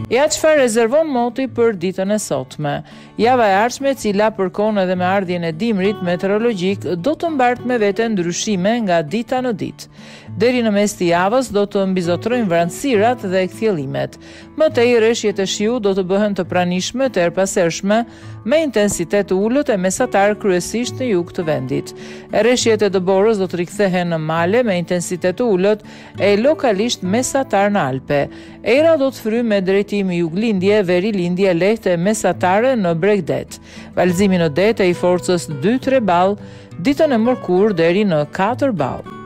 Ja çfarë rezervon moti për ditën e sotme. Java e ardhshme, e cila përkon edhe me ardhjen e dimrit meteorologjik, do të mbart me vete ndryshime nga dita në ditë. Deri në mes të javës do të mbizotrojnë vranësirat dhe kthjellimet. Më tej rreshjet e shiut do të bëhen të pranishme të erpasershme me intensitet të ulët e mesatar kryesisht në jug të vendit. Rreshjet e dëborës do të rikthehen në male me intensitet të ulët e lokalisht mesatar në Alpe. Era do të fryjë me drejtim juglindje, verilindje lehtë e mesatare në Bregdet. Valëzimi në det e i forcës 2-3 ball, ditën e mërkurë deri në 4 ball.